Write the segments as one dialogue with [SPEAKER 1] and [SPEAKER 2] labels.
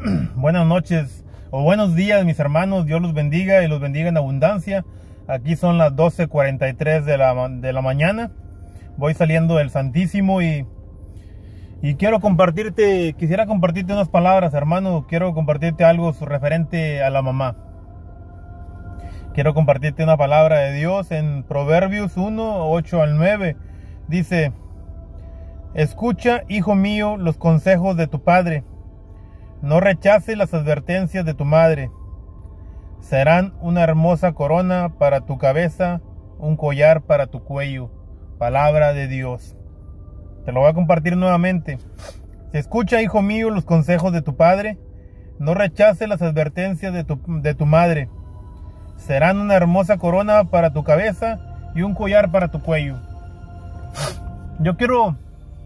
[SPEAKER 1] Buenas noches o buenos días, mis hermanos. Dios los bendiga y los bendiga en abundancia. Aquí son las 12:43 de la mañana. Voy saliendo del Santísimo y quisiera compartirte unas palabras, hermano. Quiero compartirte algo referente a la mamá. Quiero compartirte una palabra de Dios en Proverbios 1, 8 al 9. Dice: escucha, hijo mío, los consejos de tu padre. No rechaces las advertencias de tu madre. Serán una hermosa corona para tu cabeza, un collar para tu cuello. Palabra de Dios. Te lo voy a compartir nuevamente. Escucha, hijo mío, los consejos de tu padre. No rechaces las advertencias de tu madre. Serán una hermosa corona para tu cabeza y un collar para tu cuello. Yo quiero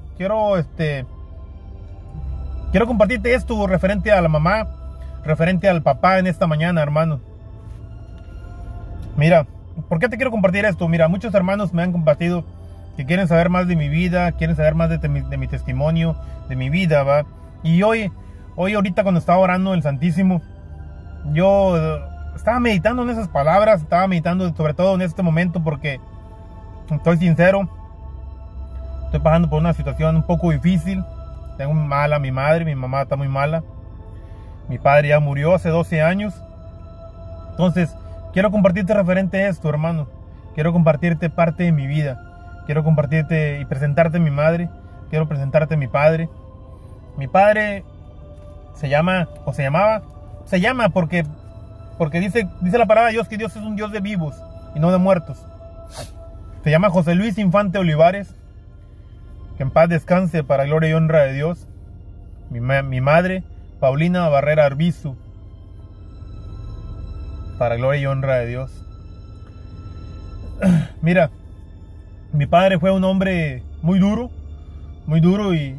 [SPEAKER 1] compartirte esto referente a la mamá, referente al papá en esta mañana, hermano. Mira, ¿por qué te quiero compartir esto? Mira, muchos hermanos me han compartido que quieren saber más de mi vida, quieren saber más de mi testimonio, de mi vida, ¿va? Y hoy ahorita cuando estaba orando el Santísimo, yo estaba meditando en esas palabras, estaba meditando sobre todo en este momento porque, estoy sincero, estoy pasando por una situación un poco difícil. Tengo mala a mi madre, mi mamá está muy mala. Mi padre ya murió hace 12 años. Entonces, quiero compartirte referente a esto, hermano. Quiero compartirte parte de mi vida. Quiero compartirte y presentarte a mi madre. Quiero presentarte a mi padre. Mi padre se llama porque dice la palabra de Dios que Dios es un Dios de vivos y no de muertos. Se llama José Luis Infante Olivares. Que en paz descanse, para gloria y honra de Dios. Mi madre, Paulina Barrera Arbizu, para gloria y honra de Dios. Mira, mi padre fue un hombre muy duro y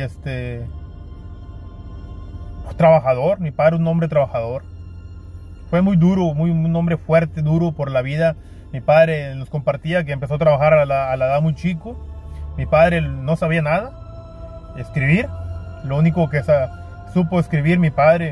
[SPEAKER 1] trabajador. Mi padre un hombre trabajador. Fue muy duro, un hombre fuerte, duro por la vida. Mi padre nos compartía que empezó a trabajar a la edad muy chico. Mi padre no sabía nada, escribir. Lo único que supo escribir mi padre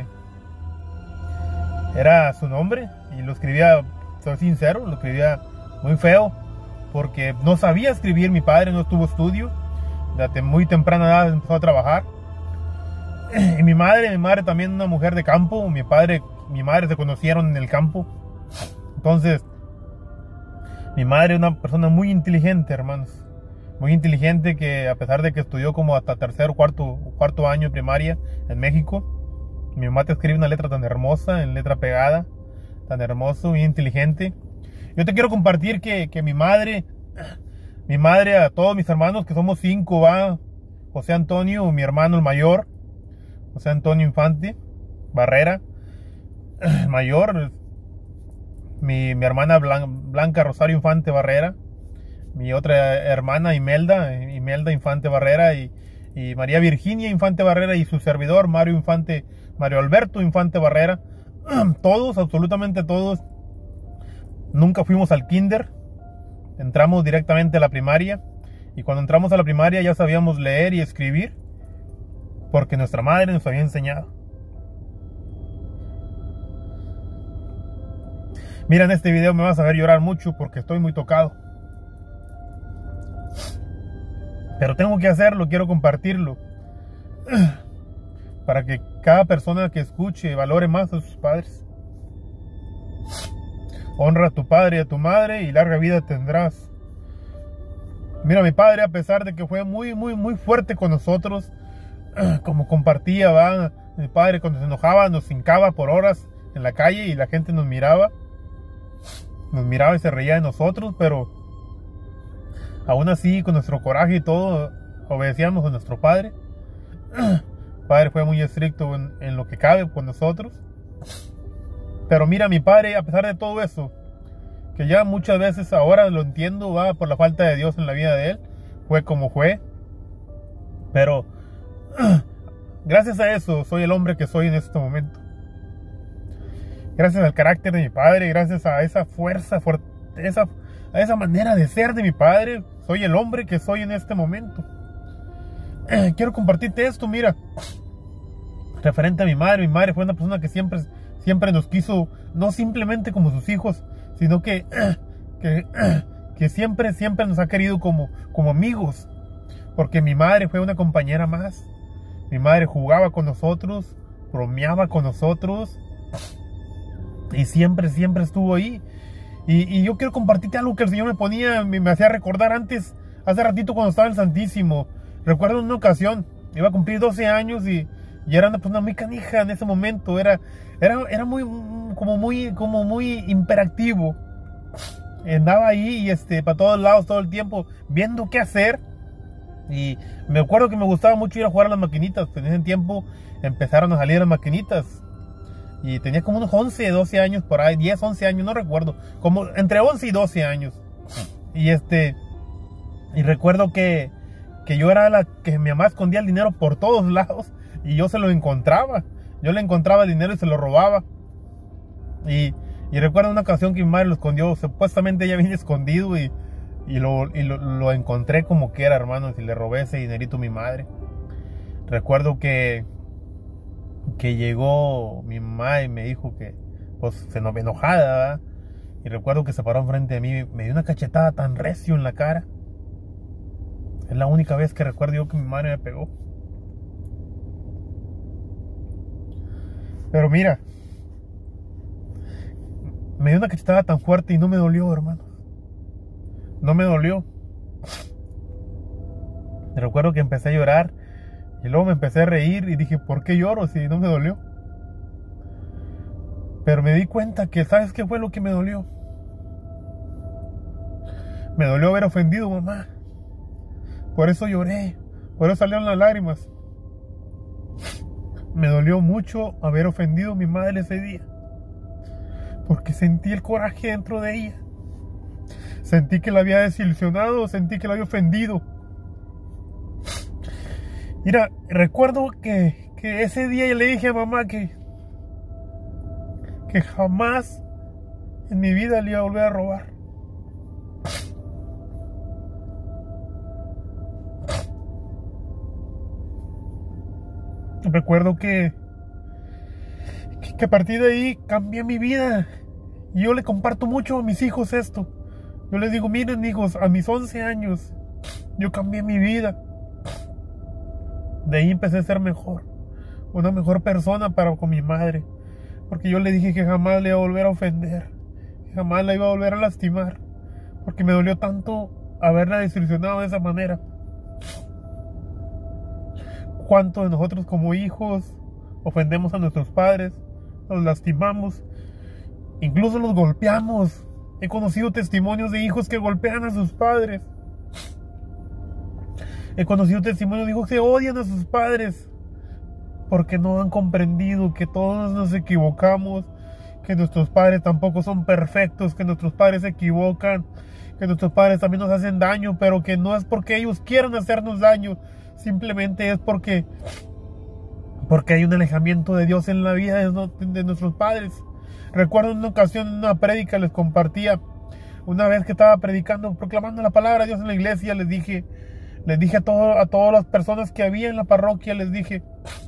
[SPEAKER 1] era su nombre. Y lo escribía, soy sincero, lo escribía muy feo. Porque no sabía escribir mi padre, no tuvo estudio. Desde muy temprana edad empezó a trabajar. Y mi madre también una mujer de campo. Mi madre se conocieron en el campo. Entonces, mi madre es una persona muy inteligente, hermanos. Muy inteligente, que a pesar de que estudió como hasta tercer o cuarto año de primaria en México, mi mamá te escribe una letra tan hermosa, en letra pegada, tan hermoso, muy inteligente. Yo te quiero compartir que mi madre, a todos mis hermanos, que somos 5, va, José Antonio, mi hermano el mayor, José Antonio Infante Barrera, mayor, mi hermana Blanca Rosario Infante Barrera, mi otra hermana Imelda Infante Barrera y María Virginia Infante Barrera, y su servidor Mario Alberto Infante Barrera. Todos, absolutamente todos, nunca fuimos al kinder, entramos directamente a la primaria, y cuando entramos a la primaria ya sabíamos leer y escribir porque nuestra madre nos había enseñado. Mira, en este video me vas a ver llorar mucho porque estoy muy tocado. Pero tengo que hacerlo, quiero compartirlo. Para que cada persona que escuche valore más a sus padres. Honra a tu padre y a tu madre y larga vida tendrás. Mira, mi padre, a pesar de que fue muy fuerte con nosotros, como compartía, ¿va? Mi padre cuando se enojaba nos hincaba por horas en la calle y la gente nos miraba y se reía de nosotros, pero aún así, con nuestro coraje y todo, obedecíamos a nuestro padre. El padre fue muy estricto en lo que cabe con nosotros. Pero mira, mi padre, a pesar de todo eso, que ya muchas veces ahora lo entiendo, va, por la falta de Dios en la vida de él, fue como fue. Pero gracias a eso soy el hombre que soy en este momento. Gracias al carácter de mi padre, gracias a esa fuerza, a esa manera de ser de mi padre, soy el hombre que soy en este momento. Quiero compartirte esto, mira. referente a mi madre fue una persona que siempre nos quiso, no simplemente como sus hijos, sino que siempre nos ha querido como amigos. Porque mi madre fue una compañera más. Mi madre jugaba con nosotros, bromeaba con nosotros y siempre estuvo ahí. Y yo quiero compartirte algo que el Señor me hacía recordar antes, hace ratito cuando estaba en el Santísimo. Recuerdo una ocasión, iba a cumplir 12 años y era una persona muy canija en ese momento. Era muy imperactivo. Andaba ahí y para todos lados todo el tiempo viendo qué hacer. Y me acuerdo que me gustaba mucho ir a jugar a las maquinitas. En ese tiempo empezaron a salir las maquinitas. Y tenía como unos 11, 12 años por ahí, 10, 11 años, no recuerdo. Como entre 11 y 12 años. Y recuerdo que yo era la que mi mamá escondía el dinero por todos lados. Y yo se lo encontraba. Yo le encontraba el dinero y se lo robaba. Y recuerdo una ocasión que mi madre lo escondió. Supuestamente ella venía escondido y lo encontré como que era, hermanos, y le robé ese dinerito a mi madre. Recuerdo que llegó mi mamá y me dijo que, pues, se nos ve enojada, ¿verdad? Y recuerdo que se paró enfrente de mí, me dio una cachetada tan recio en la cara. Es la única vez que recuerdo yo que mi madre me pegó. Pero mira, me dio una cachetada tan fuerte y no me dolió, hermano. No me dolió. Recuerdo que empecé a llorar y luego me empecé a reír y dije, ¿por qué lloro si no me dolió? Pero me di cuenta que, ¿sabes qué fue lo que me dolió? Me dolió haber ofendido a mamá. Por eso lloré, por eso salieron las lágrimas. Me dolió mucho haber ofendido a mi madre ese día, porque sentí el coraje dentro de ella. Sentí que la había desilusionado, sentí que la había ofendido. Mira, recuerdo que ese día yo le dije a mamá que jamás en mi vida le iba a volver a robar. Recuerdo que a partir de ahí cambié mi vida. Y yo le comparto mucho a mis hijos esto. Yo les digo, miren hijos, a mis 11 años yo cambié mi vida. De ahí empecé a ser mejor, una mejor persona para con mi madre. Porque yo le dije que jamás le iba a volver a ofender, que jamás la iba a volver a lastimar. Porque me dolió tanto haberla desilusionado de esa manera. ¿Cuántos de nosotros como hijos ofendemos a nuestros padres? Los lastimamos, incluso los golpeamos. He conocido testimonios de hijos que golpean a sus padres. He conocido testimonios de hijos que odian a sus padres porque no han comprendido que todos nos equivocamos, que nuestros padres tampoco son perfectos, que nuestros padres se equivocan, que nuestros padres también nos hacen daño, pero que no es porque ellos quieran hacernos daño, simplemente es porque hay un alejamiento de Dios en la vida de nuestros padres. Recuerdo en una ocasión, en una prédica, les compartía, una vez que estaba predicando, proclamando la palabra de Dios en la iglesia, les dije a todas las personas que había en la parroquia, les dije,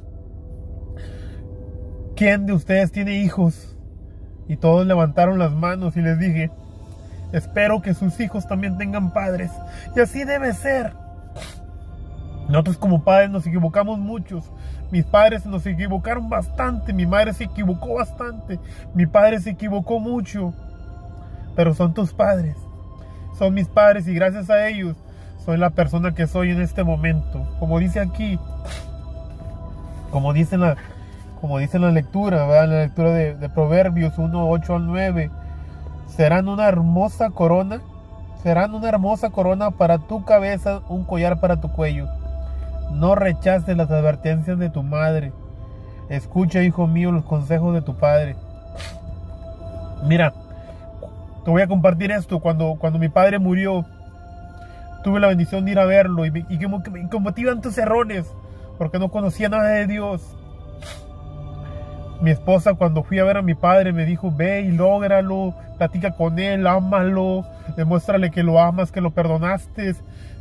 [SPEAKER 1] ¿quién de ustedes tiene hijos? Y todos levantaron las manos y les dije, espero que sus hijos también tengan padres. Y así debe ser. Nosotros como padres nos equivocamos muchos. Mis padres nos equivocaron bastante. Mi madre se equivocó bastante. Mi padre se equivocó mucho. Pero son tus padres. Son mis padres y gracias a ellos soy la persona que soy en este momento. Como dice aquí, como dice en la lectura, ¿verdad? En la lectura de Proverbios 1, 8 al 9. Serán una hermosa corona para tu cabeza, un collar para tu cuello. No rechaces las advertencias de tu madre. Escucha, hijo mío, los consejos de tu padre. Mira, te voy a compartir esto. Cuando mi padre murió, tuve la bendición de ir a verlo y cometí tantos errores porque no conocía nada de Dios. Mi esposa, cuando fui a ver a mi padre, me dijo, ve y lógralo, platica con él, ámalo, demuéstrale que lo amas, que lo perdonaste,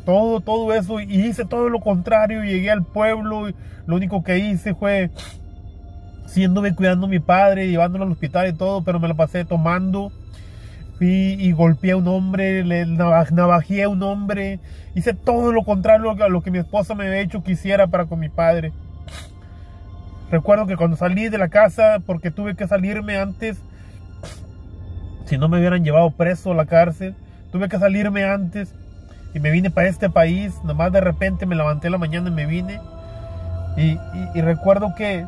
[SPEAKER 1] todo eso. Y hice todo lo contrario. Llegué al pueblo y lo único que hice fue Sí, anduve cuidando a mi padre, llevándolo al hospital y todo, pero me la pasé tomando. Fui y golpeé a un hombre, navajeé a un hombre. Hice todo lo contrario a lo que mi esposa me había hecho que hiciera para con mi padre. Recuerdo que cuando salí de la casa, porque tuve que salirme antes, si no me hubieran llevado preso a la cárcel, tuve que salirme antes y me vine para este país. Nomás de repente me levanté en la mañana y me vine. Y recuerdo que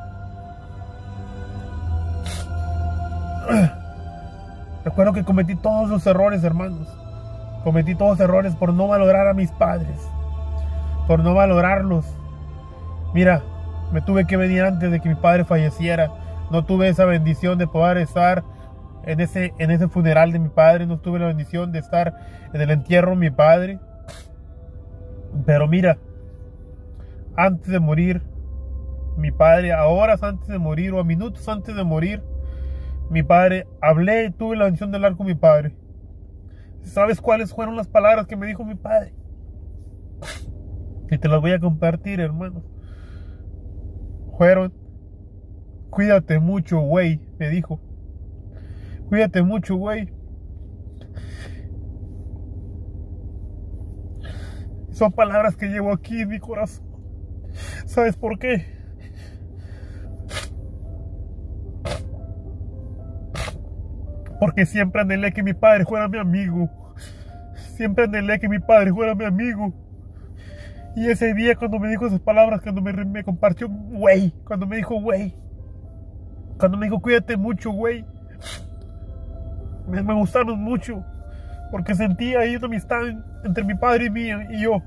[SPEAKER 1] cometí todos los errores, hermanos. Cometí todos los errores por no valorar a mis padres, por no valorarlos. Mira, me tuve que venir antes de que mi padre falleciera. No tuve esa bendición de poder estar en ese funeral de mi padre. No tuve la bendición de estar en el entierro de mi padre. Pero mira, antes de morir, mi padre, a horas antes de morir o a minutos antes de morir, mi padre, tuve la bendición de hablar con mi padre. ¿Sabes cuáles fueron las palabras que me dijo mi padre? Y te las voy a compartir, hermanos. Fueron: cuídate mucho, güey, me dijo. Cuídate mucho, güey. Son palabras que llevo aquí en mi corazón. ¿Sabes por qué? Porque siempre anhelé que mi padre fuera mi amigo. Siempre anhelé que mi padre fuera mi amigo. Y ese día cuando me dijo esas palabras, cuando me compartió, güey, cuando me dijo, güey, cuando me dijo, cuídate mucho, güey, me gustaron mucho. Porque sentía ahí una amistad entre mi padre y yo.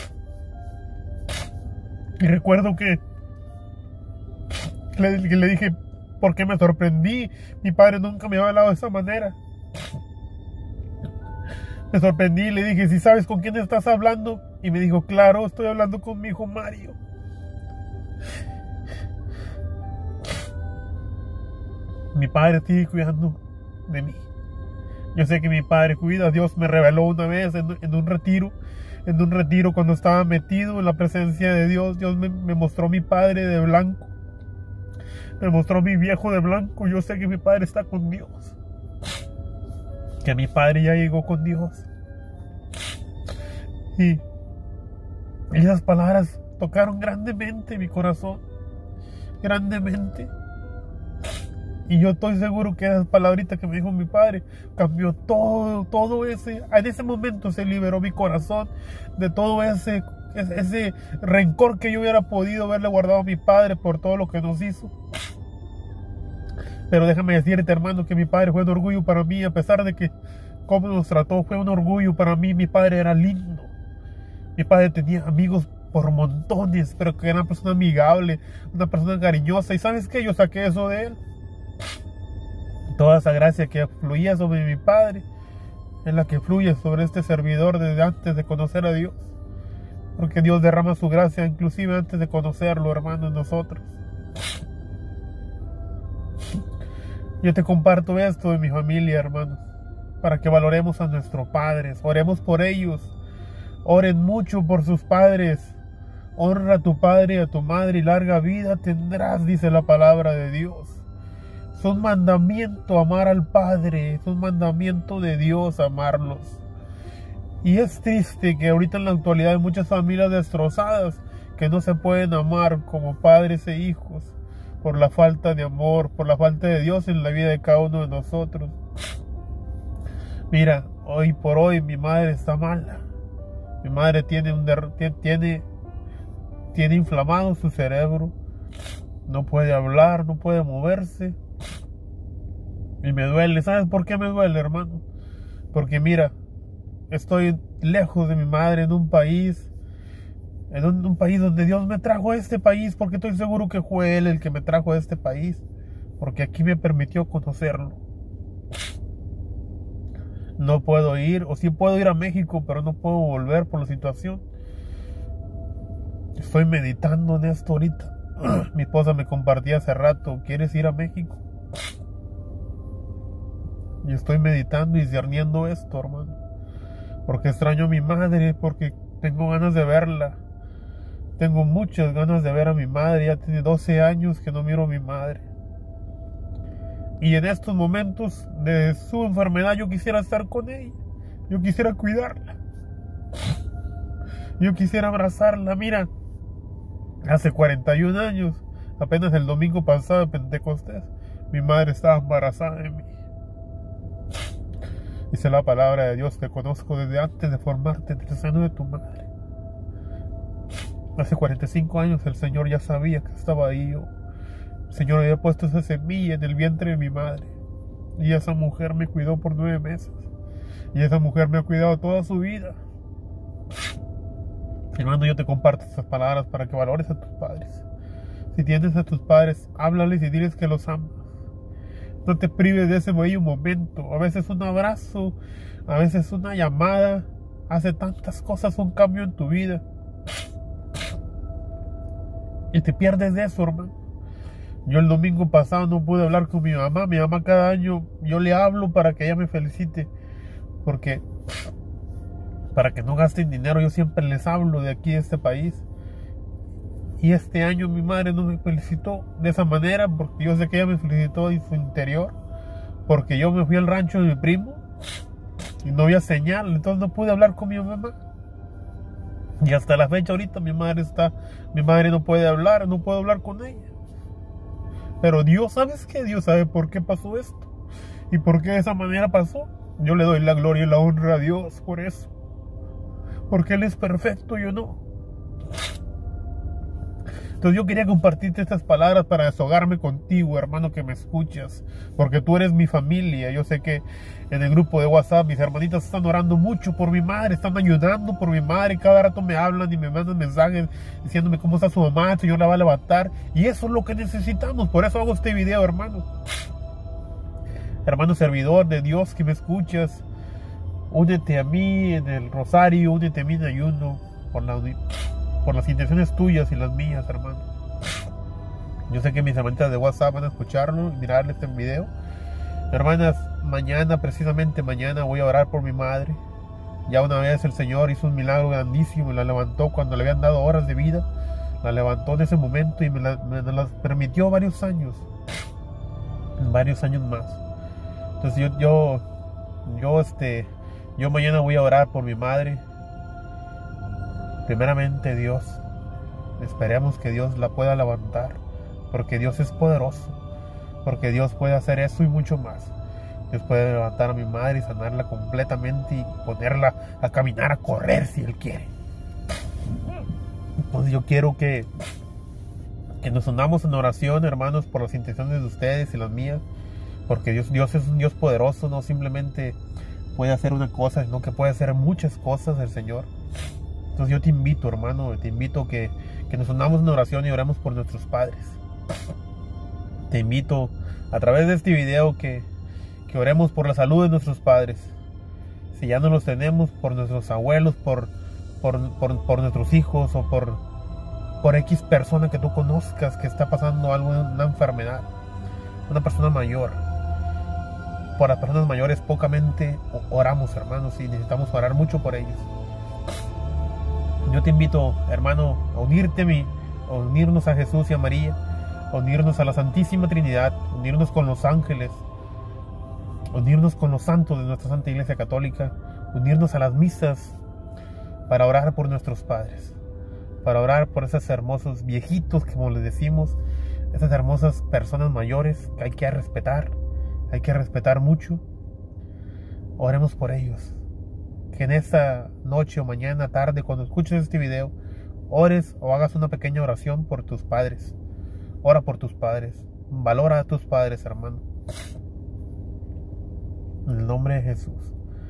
[SPEAKER 1] Y recuerdo que le dije, porque me sorprendí. Mi padre nunca me había hablado de esa manera. Me sorprendí y le dije, ¿sí sabes con quién estás hablando? Y me dijo, claro, estoy hablando con mi hijo Mario. Mi padre sigue cuidando de mí. Yo sé que mi padre cuida. Dios me reveló una vez en un retiro. En un retiro, cuando estaba metido en la presencia de Dios, Dios me mostró a mi padre de blanco. Me mostró a mi viejo de blanco. Yo sé que mi padre está con Dios. Que mi padre ya llegó con Dios. Y esas palabras tocaron grandemente mi corazón. Grandemente. Y yo estoy seguro que esas palabritas que me dijo mi padre cambió todo ese. En ese momento se liberó mi corazón de todo ese rencor que yo hubiera podido haberle guardado a mi padre por todo lo que nos hizo. Pero déjame decirte, hermano, que mi padre fue un orgullo para mí. A pesar de que cómo nos trató, fue un orgullo para mí. Mi padre era lindo. Mi padre tenía amigos por montones, pero que era una persona amigable, una persona cariñosa. ¿Y sabes qué? Yo saqué eso de él. Toda esa gracia que fluía sobre mi padre es la que fluye sobre este servidor desde antes de conocer a Dios. Porque Dios derrama su gracia inclusive antes de conocerlo, hermano, en nosotros. Yo te comparto esto de mi familia, hermanos, para que valoremos a nuestros padres. Oremos por ellos. Oren mucho por sus padres. Honra a tu padre y a tu madre y larga vida tendrás, dice la palabra de Dios. Es un mandamiento amar al Padre. Es un mandamiento de Dios amarlos. Y es triste que ahorita en la actualidad hay muchas familias destrozadas que no se pueden amar como padres e hijos por la falta de amor, por la falta de Dios en la vida de cada uno de nosotros. Mira, hoy por hoy mi madre está mala. Mi madre tiene inflamado su cerebro. No puede hablar, no puede moverse. Y me duele. ¿Sabes por qué me duele, hermano? Porque mira, estoy lejos de mi madre en un país donde Dios me trajo a este país, porque estoy seguro que fue Él el que me trajo a este país, porque aquí me permitió conocerlo. No puedo ir, o sí puedo ir a México, pero no puedo volver por la situación. Estoy meditando en esto ahorita. Mi esposa me compartía hace rato, ¿quieres ir a México? Y estoy meditando y discerniendo esto, hermano. Porque extraño a mi madre, porque tengo ganas de verla. Tengo muchas ganas de ver a mi madre. Ya tiene 12 años que no miro a mi madre. Y en estos momentos de su enfermedad yo quisiera estar con ella. Yo quisiera cuidarla. Yo quisiera abrazarla. Mira, hace 41 años, apenas el domingo pasado de Pentecostés, mi madre estaba embarazada de mí. Dice la palabra de Dios: te conozco desde antes de formarte en el seno de tu madre. Hace 45 años el Señor ya sabía que estaba ahí yo. El Señor había puesto esa semilla en el vientre de mi madre. Y esa mujer me cuidó por 9 meses. Y esa mujer me ha cuidado toda su vida. Hermano, yo te comparto estas palabras para que valores a tus padres. Si tienes a tus padres, háblales y diles que los amas. No te prives de ese bello momento. A veces un abrazo, a veces una llamada, hace tantas cosas, un cambio en tu vida. Y te pierdes de eso, hermano. Yo el domingo pasado no pude hablar con mi mamá. Mi mamá cada año yo le hablo para que ella me felicite. Porque para que no gasten dinero, yo siempre les hablo de aquí, de este país. Y este año mi madre no me felicitó de esa manera, porque yo sé que ella me felicitó en su interior, porque yo me fui al rancho de mi primo y no había señal, entonces no pude hablar con mi mamá. Y hasta la fecha ahorita mi madre no puede hablar, no puedo hablar con ella. Pero Dios, ¿sabes qué? Dios sabe por qué pasó esto y por qué de esa manera pasó. Yo le doy la gloria y la honra a Dios por eso, porque Él es perfecto y yo no. Entonces yo quería compartirte estas palabras para desahogarme contigo, hermano, que me escuchas, porque tú eres mi familia. Yo sé que en el grupo de WhatsApp mis hermanitas están orando mucho por mi madre, están ayudando por mi madre, cada rato me hablan y me mandan mensajes diciéndome cómo está su mamá, el Señor la va a levantar, y eso es lo que necesitamos. Por eso hago este video, hermano. Hermano servidor de Dios que me escuchas, únete a mí en el rosario, únete a mí en ayuno por las intenciones tuyas y las mías, hermano. Yo sé que mis hermanitas de WhatsApp van a escucharlo y mirarle este video. Hermanas, mañana, precisamente mañana, voy a orar por mi madre. Ya una vez el Señor hizo un milagro grandísimo y la levantó cuando le habían dado horas de vida. La levantó en ese momento y me las permitió varios años más. Entonces yo mañana voy a orar por mi madre. Primeramente Dios, esperemos que Dios la pueda levantar, porque Dios es poderoso, porque Dios puede hacer eso y mucho más. Dios puede levantar a mi madre y sanarla completamente y ponerla a caminar, a correr si Él quiere. Entonces yo quiero que nos unamos en oración, hermanos, por las intenciones de ustedes y las mías, porque Dios es un Dios poderoso, no simplemente puede hacer una cosa, sino que puede hacer muchas cosas el Señor. Entonces yo te invito, hermano, te invito que nos unamos en oración y oremos por nuestros padres. Te invito a través de este video que oremos por la salud de nuestros padres. Si ya no los tenemos, por nuestros abuelos, por nuestros hijos o por X persona que tú conozcas que está pasando algo, una enfermedad, una persona mayor. Por las personas mayores pocamente oramos, hermanos, y necesitamos orar mucho por ellos. Yo te invito, hermano, a unirnos a Jesús y a María, a unirnos a la Santísima Trinidad, unirnos con los ángeles, unirnos con los santos de nuestra Santa Iglesia Católica, unirnos a las misas para orar por nuestros padres, para orar por esos hermosos viejitos, como les decimos, esas hermosas personas mayores que hay que respetar mucho. Oremos por ellos. Que en esta noche o mañana, tarde, cuando escuches este video, ores o hagas una pequeña oración por tus padres. Ora por tus padres. Valora a tus padres, hermano. En el nombre de Jesús.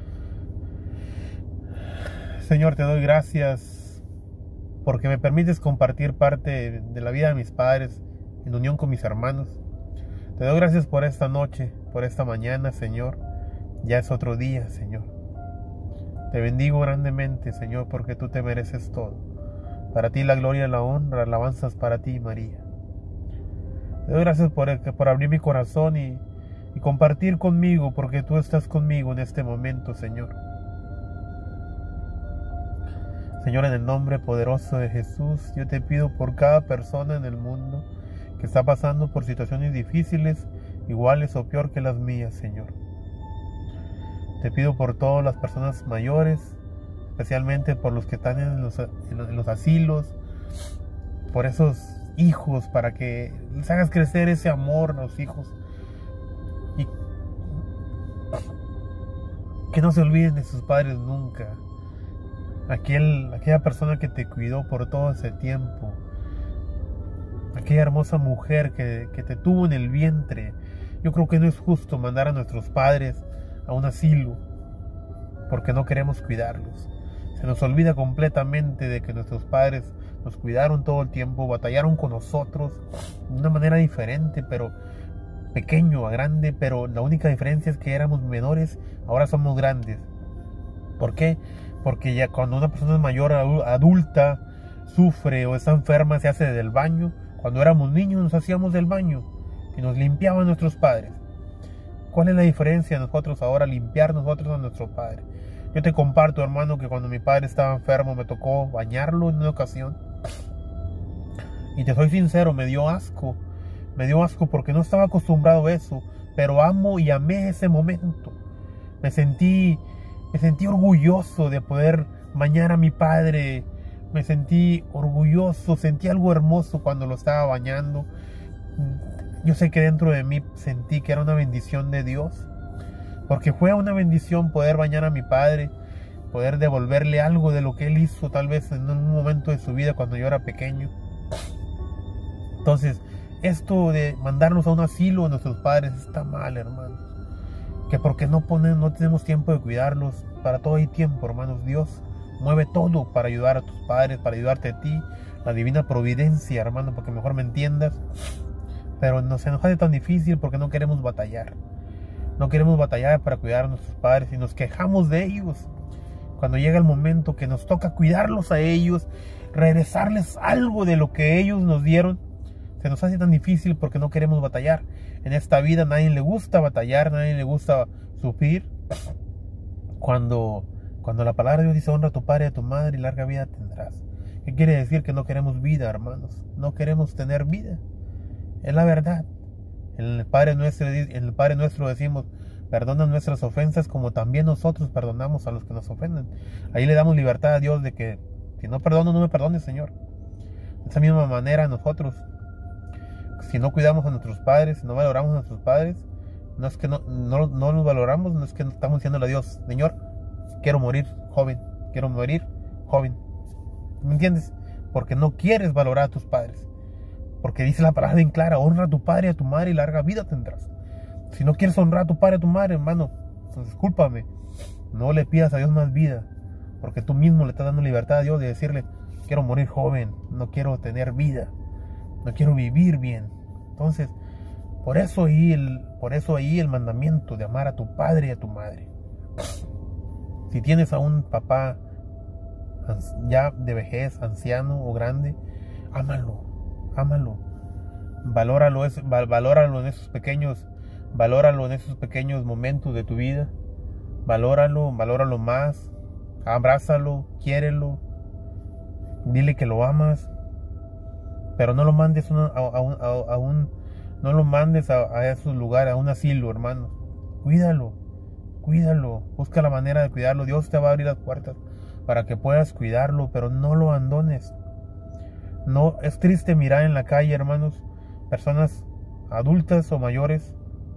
[SPEAKER 1] Señor, te doy gracias porque me permites compartir parte de la vida de mis padres en unión con mis hermanos. Te doy gracias por esta noche, por esta mañana, Señor. Ya es otro día, Señor. Te bendigo grandemente, Señor, porque tú te mereces todo. Para ti la gloria, la honra, alabanzas para ti, María. Te doy gracias por abrir mi corazón y compartir conmigo, porque tú estás conmigo en este momento, Señor. Señor, en el nombre poderoso de Jesús, yo te pido por cada persona en el mundo que está pasando por situaciones difíciles iguales o peor que las mías, Señor. Te pido por todas las personas mayores, especialmente por los que están en los asilos, por esos hijos, para que les hagas crecer ese amor a los hijos y que no se olviden de sus padres nunca. Aquella persona que te cuidó por todo ese tiempo, aquella hermosa mujer que te tuvo en el vientre. Yo creo que no es justo mandar a nuestros padres a un asilo porque no queremos cuidarlos. Se nos olvida completamente de que nuestros padres nos cuidaron todo el tiempo, batallaron con nosotros de una manera diferente, pero pequeño a grande, pero la única diferencia es que éramos menores, ahora somos grandes. ¿Por qué? Porque ya cuando una persona es mayor, adulta, sufre o está enferma, se hace del baño. Cuando éramos niños nos hacíamos del baño y nos limpiaban nuestros padres. ¿Cuál es la diferencia de nosotros ahora limpiar nosotros a nuestro padre? Yo te comparto, hermano, que cuando mi padre estaba enfermo me tocó bañarlo en una ocasión. Y te soy sincero, me dio asco. Me dio asco porque no estaba acostumbrado a eso. Pero amo y amé ese momento. Me sentí orgulloso de poder bañar a mi padre. Me sentí orgulloso, sentí algo hermoso cuando lo estaba bañando. Yo sé que dentro de mí sentí que era una bendición de Dios. Porque fue una bendición poder bañar a mi padre, poder devolverle algo de lo que él hizo tal vez en un momento de su vida cuando yo era pequeño. Entonces, esto de mandarnos a un asilo a nuestros padres está mal, hermanos. Que porque no tenemos tiempo de cuidarlos. Para todo hay tiempo, hermanos. Dios mueve todo para ayudar a tus padres, para ayudarte a ti. La divina providencia, hermano, porque mejor me entiendas. Pero se nos hace tan difícil porque no queremos batallar. No queremos batallar para cuidar a nuestros padres y nos quejamos de ellos. Cuando llega el momento que nos toca cuidarlos a ellos, regresarles algo de lo que ellos nos dieron, se nos hace tan difícil porque no queremos batallar. En esta vida a nadie le gusta batallar, a nadie le gusta sufrir. Cuando la palabra de Dios dice honra a tu padre y a tu madre y larga vida tendrás. ¿Qué quiere decir? Que no queremos vida, hermanos. No queremos tener vida. Es la verdad. En el Padre Nuestro decimos, perdona nuestras ofensas como también nosotros perdonamos a los que nos ofenden. Ahí le damos libertad a Dios de que si no perdono, no me perdones, Señor. De esa misma manera nosotros, si no cuidamos a nuestros padres, si no valoramos a nuestros padres, no es que no los valoramos, no es que estamos diciéndole a Dios, Señor, quiero morir joven. ¿Me entiendes? Porque no quieres valorar a tus padres. Porque dice la palabra en clara, honra a tu padre y a tu madre y larga vida tendrás. Si no quieres honrar a tu padre y a tu madre, hermano, pues discúlpame, no le pidas a Dios más vida, porque tú mismo le estás dando libertad a Dios de decirle, quiero morir joven, no quiero tener vida, no quiero vivir bien. Entonces, por eso ahí el mandamiento de amar a tu padre y a tu madre. Si tienes a un papá ya de vejez, anciano o grande, ámalo. Valóralo en esos pequeños momentos de tu vida. Valóralo más. Abrázalo, quiérelo. Dile que lo amas. Pero no lo mandes a esos lugares, a un asilo, hermano. Cuídalo. Busca la manera de cuidarlo. Dios te va a abrir las puertas para que puedas cuidarlo, pero no lo abandones. No, es triste mirar en la calle, hermanos, personas adultas o mayores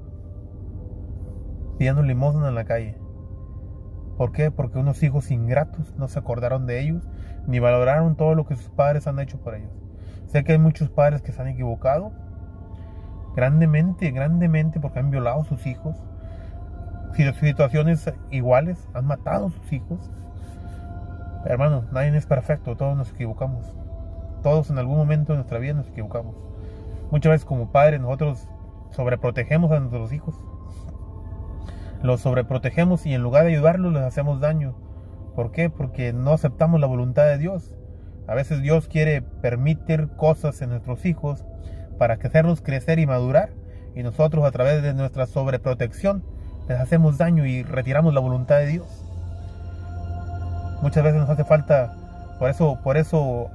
[SPEAKER 1] pidiendo limosna en la calle. ¿Por qué? Porque unos hijos ingratos no se acordaron de ellos, ni valoraron todo lo que sus padres han hecho por ellos. Sé que hay muchos padres que se han equivocado grandemente, porque han violado a sus hijos. Situaciones iguales, han matado a sus hijos. Hermano, nadie es perfecto, todos nos equivocamos. Todos en algún momento de nuestra vida nos equivocamos. Muchas veces como padres nosotros sobreprotegemos a nuestros hijos. Los sobreprotegemos y en lugar de ayudarlos les hacemos daño. ¿Por qué? Porque no aceptamos la voluntad de Dios. A veces Dios quiere permitir cosas en nuestros hijos para hacerlos crecer y madurar. Y nosotros a través de nuestra sobreprotección les hacemos daño y retiramos la voluntad de Dios. Muchas veces nos hace falta. Por eso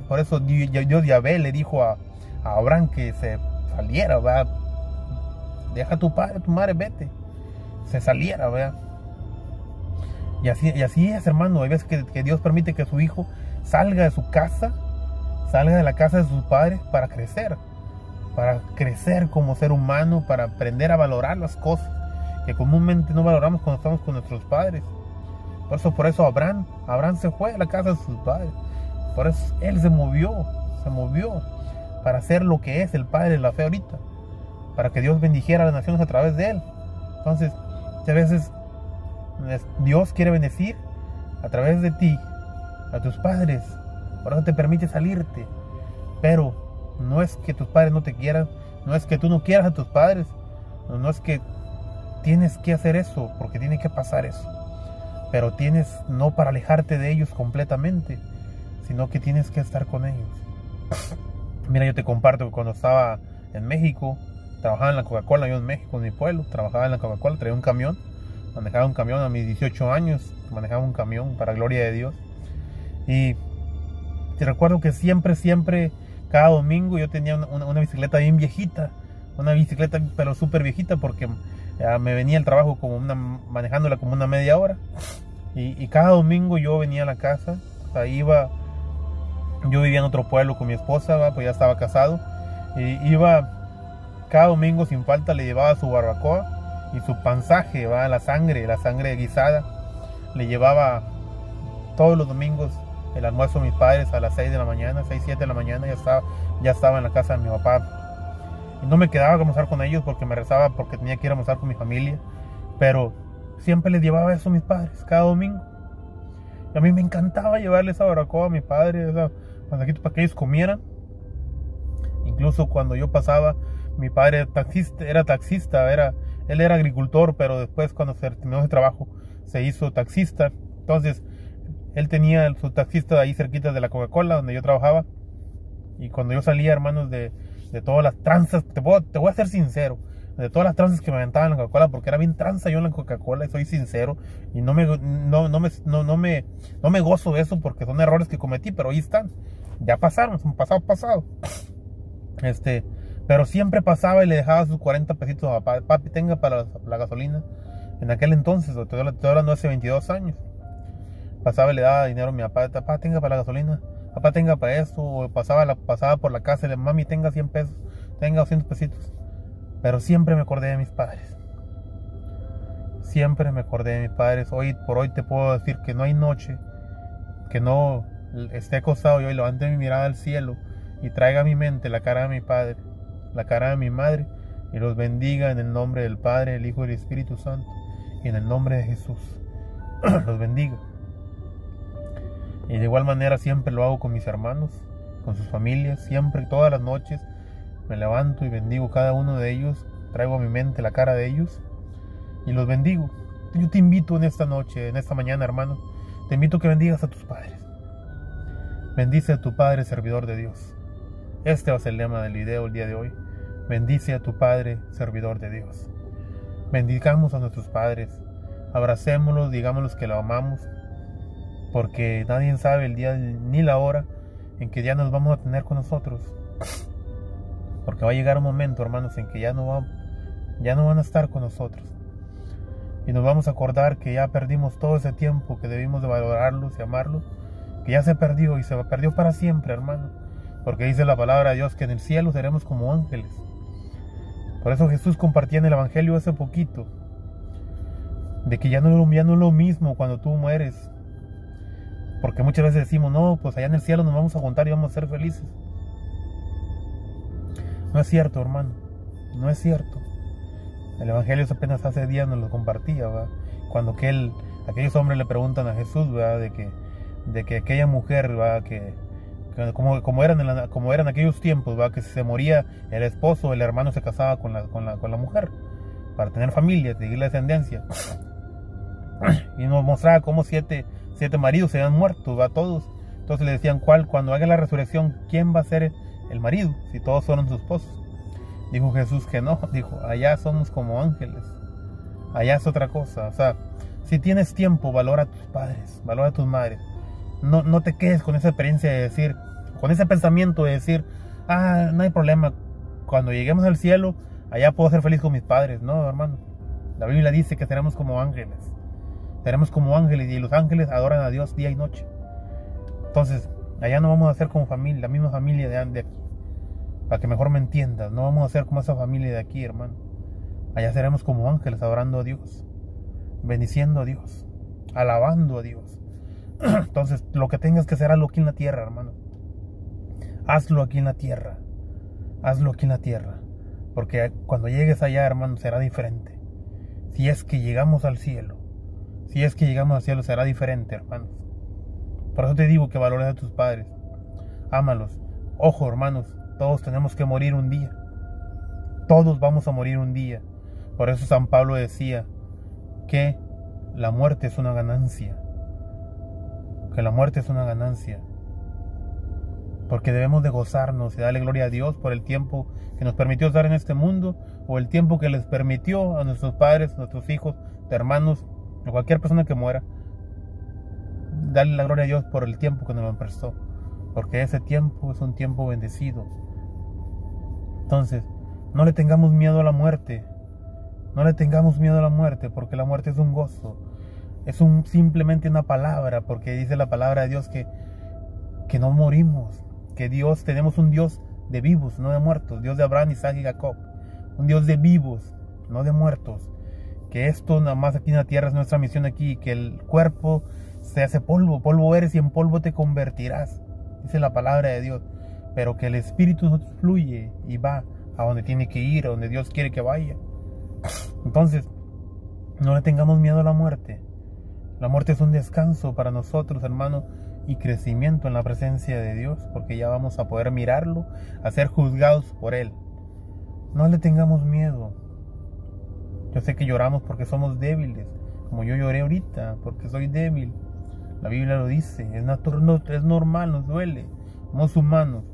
[SPEAKER 1] Dios Yahvé le dijo a Abraham que se saliera, deja a tu padre, a tu madre, vete. Se saliera, ¿verdad? Y así es, hermano. Hay veces que Dios permite que su hijo salga de su casa, salga de la casa de sus padres para crecer como ser humano, para aprender a valorar las cosas que comúnmente no valoramos cuando estamos con nuestros padres. Por eso Abraham se fue a la casa de sus padres. Por eso él se movió para ser lo que es el padre de la fe ahorita, para que Dios bendijera a las naciones a través de él. Entonces, a veces Dios quiere bendecir a través de ti a tus padres, por eso te permite salirte. Pero no es que tus padres no te quieran, no es que tú no quieras a tus padres, no es que tienes que hacer eso, porque tiene que pasar eso. Pero tienes, no para alejarte de ellos completamente, sino que tienes que estar con ellos. Mira, yo te comparto que cuando estaba en México, trabajaba en la Coca-Cola, yo en México, en mi pueblo, trabajaba en la Coca-Cola, traía un camión, manejaba un camión a mis 18 años, manejaba un camión para gloria de Dios. Y te recuerdo que siempre, cada domingo yo tenía una bicicleta bien viejita, una bicicleta pero súper viejita, porque me venía el trabajo manejándola como una media hora. Y cada domingo yo venía a la casa, ahí iba, yo vivía en otro pueblo con mi esposa, pues ya estaba casado, y iba cada domingo sin falta, le llevaba su barbacoa y su panzaje, la sangre guisada, le llevaba todos los domingos el almuerzo a mis padres a las 6 de la mañana, 6, 7 de la mañana, ya estaba en la casa de mi papá. Y no me quedaba a almorzar con ellos porque me rezaba, porque tenía que ir a almorzar con mi familia, pero siempre les llevaba eso a mis padres, cada domingo. Y a mí me encantaba llevarles esa barbacoa a mis padres, esa panzajita para que ellos comieran. Incluso cuando yo pasaba, mi padre era taxista, él era agricultor, pero después cuando se terminó ese trabajo se hizo taxista. Entonces él tenía su taxista ahí cerquita de la Coca-Cola donde yo trabajaba. Y cuando yo salía, hermanos, de todas las tranzas, te voy a ser sincero, de todas las tranzas que me aventaban en la Coca-Cola, porque era bien tranza yo en la Coca-Cola, y soy sincero, y no me gozo de eso porque son errores que cometí, pero ahí están, ya pasaron, son pasado. Pero siempre pasaba y le dejaba sus 40 pesitos a papá. Papi, tenga para la gasolina. En aquel entonces, te estoy hablando hace 22 años. Pasaba y le daba dinero a mi papá. Papá, tenga para la gasolina. Papá, tenga para esto. O pasaba por la casa y le, mami, tenga 100 pesos. Tenga 200 pesitos. Pero siempre me acordé de mis padres. Siempre me acordé de mis padres. Hoy por hoy te puedo decir que no hay noche que no esté acostado yo y levante mi mirada al cielo y traiga a mi mente la cara de mi padre, la cara de mi madre, y los bendiga en el nombre del Padre, el Hijo y el Espíritu Santo, y en el nombre de Jesús. Los bendiga. Y de igual manera siempre lo hago con mis hermanos, con sus familias, siempre, todas las noches me levanto y bendigo cada uno de ellos, traigo a mi mente la cara de ellos y los bendigo. Yo te invito en esta noche, en esta mañana, hermano, te invito a que bendigas a tus padres. Bendice a tu Padre, servidor de Dios. Este va a ser el lema del video el día de hoy. Bendice a tu Padre, servidor de Dios. Bendigamos a nuestros padres, abracémoslos, digámosles que lo amamos, porque nadie sabe el día ni la hora en que ya nos vamos a tener con nosotros. Porque va a llegar un momento, hermanos, en que ya no van a estar con nosotros. Y nos vamos a acordar que ya perdimos todo ese tiempo, que debimos de valorarlos y amarlos, que ya se perdió y se perdió para siempre, hermano. Porque dice la palabra de Dios que en el cielo seremos como ángeles. Por eso Jesús compartía en el Evangelio hace poquito, de que ya no es lo mismo cuando tú mueres. Porque muchas veces decimos, no, pues allá en el cielo nos vamos a juntar y vamos a ser felices. No es cierto, hermano, no es cierto. El Evangelio apenas hace días nos lo compartía, ¿verdad? Cuando aquellos hombres le preguntan a Jesús, ¿verdad? De que aquella mujer, ¿verdad? Como eran aquellos tiempos, ¿verdad? Que si se moría el esposo, el hermano se casaba con la mujer para tener familia, seguir la descendencia. Y nos mostraba cómo siete maridos se habían muerto, ¿verdad? Todos. Entonces le decían, cuando haga la resurrección, ¿quién va a ser el marido? Si todos fueron sus esposos. Dijo Jesús que no, dijo, allá somos como ángeles, allá es otra cosa. O sea, si tienes tiempo, valora a tus padres, valora a tus madres. No te quedes con esa experiencia de decir, con ese pensamiento de decir, no hay problema, cuando lleguemos al cielo, allá puedo ser feliz con mis padres. No, hermano. La Biblia dice que seremos como ángeles. Seremos como ángeles y los ángeles adoran a Dios día y noche. Entonces, allá no vamos a ser como familia, la misma familia de aquí. Para que mejor me entiendas, no vamos a ser como esa familia de aquí, hermano. Allá seremos como ángeles adorando a Dios, bendiciendo a Dios, alabando a Dios. Entonces, lo que tengas que hacer, hazlo aquí en la tierra, hermano. Hazlo aquí en la tierra. Hazlo aquí en la tierra. Porque cuando llegues allá, hermano, será diferente. Si es que llegamos al cielo. Si es que llegamos al cielo, será diferente, hermanos. Por eso te digo que valores a tus padres. Ámalos. Ojo, hermanos, todos tenemos que morir un día. Todos vamos a morir un día. Por eso San Pablo decía que la muerte es una ganancia. Que la muerte es una ganancia. Porque debemos de gozarnos y darle gloria a Dios por el tiempo que nos permitió estar en este mundo, o el tiempo que les permitió a nuestros padres, a nuestros hijos, hermanos, a cualquier persona que muera. Darle la gloria a Dios por el tiempo que nos lo prestó, porque ese tiempo es un tiempo bendecido. Entonces, no le tengamos miedo a la muerte. No le tengamos miedo a la muerte, porque la muerte es un gozo. Es simplemente una palabra, porque dice la palabra de Dios que no morimos, que Dios, tenemos un Dios de vivos, no de muertos, Dios de Abraham, Isaac y Jacob, un Dios de vivos, no de muertos, que esto nada más aquí en la tierra es nuestra misión aquí, que el cuerpo se hace polvo, polvo eres y en polvo te convertirás, dice la palabra de Dios, pero que el espíritu fluye y va a donde tiene que ir, a donde Dios quiere que vaya. Entonces, no le tengamos miedo a la muerte. La muerte es un descanso para nosotros, hermano, y crecimiento en la presencia de Dios, porque ya vamos a poder mirarlo, a ser juzgados por Él. No le tengamos miedo. Yo sé que lloramos porque somos débiles, como yo lloré ahorita, porque soy débil. La Biblia lo dice, es normal, nos duele, somos humanos.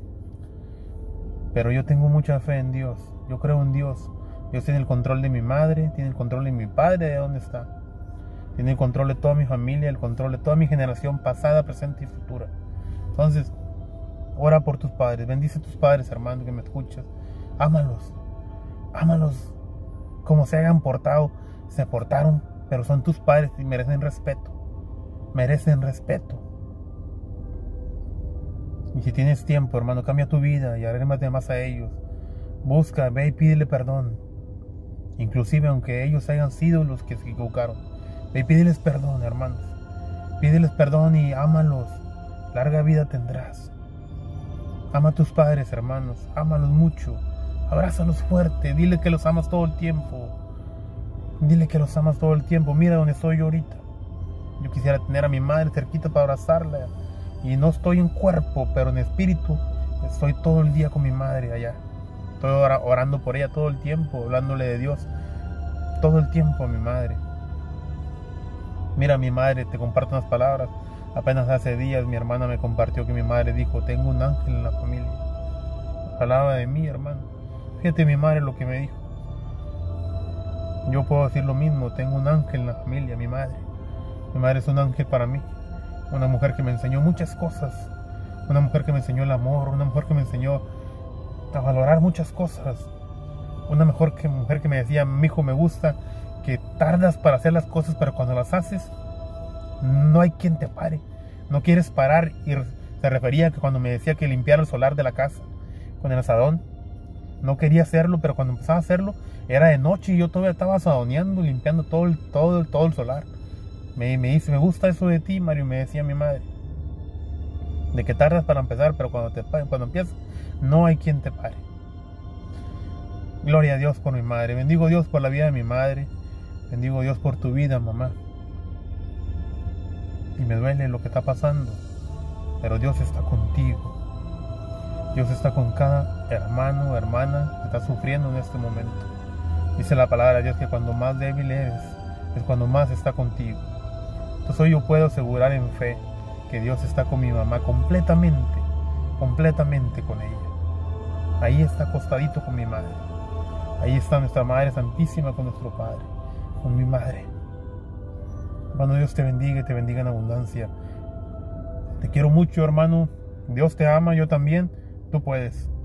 [SPEAKER 1] Pero yo tengo mucha fe en Dios, yo creo en Dios. Dios tiene el control de mi madre, tiene el control de mi padre, de dónde está. Tiene el control de toda mi familia, el control de toda mi generación pasada, presente y futura. Entonces, ora por tus padres, bendice a tus padres, hermano, que me escuchas. Ámalos, ámalos como se hayan portado, se portaron, pero son tus padres y merecen respeto. Merecen respeto. Y si tienes tiempo, hermano, cambia tu vida y agrémate más a ellos. Busca, ve y pídele perdón. Inclusive aunque ellos hayan sido los que se equivocaron. Ve y pídeles perdón, hermanos. Pídeles perdón y ámalos. Larga vida tendrás. Ama a tus padres, hermanos. Ámalos mucho. Abrázalos fuerte. Dile que los amas todo el tiempo. Dile que los amas todo el tiempo. Mira donde estoy yo ahorita. Yo quisiera tener a mi madre cerquita para abrazarla. Y no estoy en cuerpo, pero en espíritu. Estoy todo el día con mi madre allá. Estoy orando por ella todo el tiempo. Hablándole de Dios. Todo el tiempo a mi madre. Mira, mi madre, te comparto unas palabras. Apenas hace días mi hermana me compartió que mi madre dijo: tengo un ángel en la familia. Hablaba de mí, hermano. Fíjate mi madre lo que me dijo. Yo puedo decir lo mismo. Tengo un ángel en la familia, mi madre. Mi madre es un ángel para mí. Una mujer que me enseñó muchas cosas. Una mujer que me enseñó el amor. Una mujer que me enseñó a valorar muchas cosas. Una mujer que me decía: mi hijo, me gusta que tardas para hacer las cosas, pero cuando las haces no hay quien te pare. No quieres parar. Y se refería a que cuando me decía que limpiara el solar de la casa con el asadón, no quería hacerlo, pero cuando empezaba a hacerlo era de noche y yo todavía estaba asadoneando, limpiando todo el solar. Me dice: me gusta eso de ti, Mario. Me decía mi madre, de que tardas para empezar, pero cuando empiezas no hay quien te pare. Gloria a Dios por mi madre. Bendigo a Dios por la vida de mi madre. Bendigo a Dios por tu vida, mamá. Y me duele lo que está pasando, pero Dios está contigo. Dios está con cada hermano o hermana que está sufriendo en este momento. Dice la palabra de Dios que cuando más débil eres, es cuando más está contigo. Entonces hoy yo puedo asegurar en fe que Dios está con mi mamá completamente con ella. Ahí está acostadito con mi madre. Ahí está nuestra Madre Santísima con nuestro Padre, con mi madre. Hermano, Dios te bendiga y te bendiga en abundancia. Te quiero mucho, hermano. Dios te ama, yo también. Tú puedes.